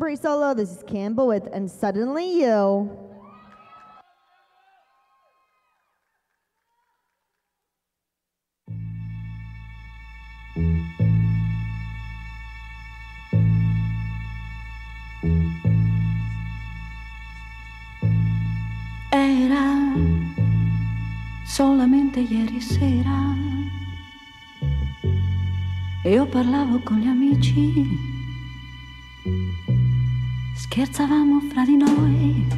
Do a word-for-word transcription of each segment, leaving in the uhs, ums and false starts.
contemporary solo. This is Campbell with And Suddenly You. Era solamente ieri sera e io parlavo con gli amici, scherzavamo fra di noi.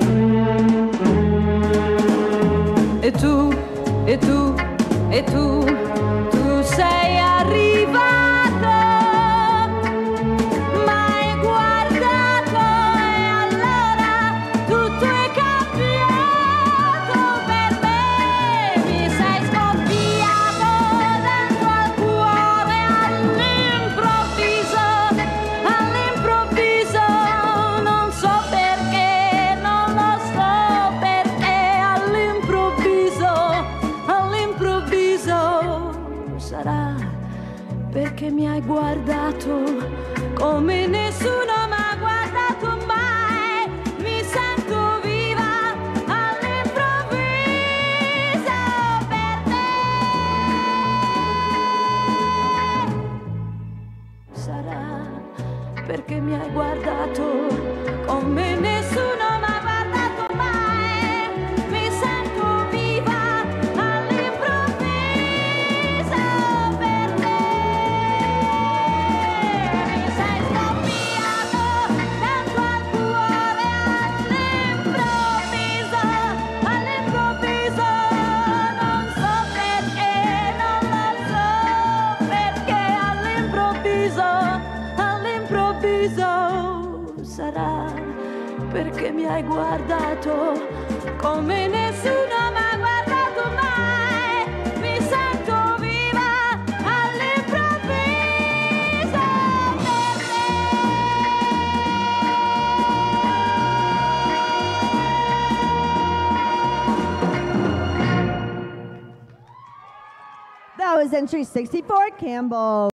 E tu, e tu, e tu, tu sei arrivato. Sarà perché mi hai guardato come nessuno m'ha guardato mai. Mi sento viva all'improvviso per te. Sarà perché mi hai guardato come nessuno m'ha guardato mai. Mi sento viva sarà perché mi hai guardato come nessuno m'ha guardato mai. Mi sento viva all'improvviso per That was entry sixty-four, Campbell.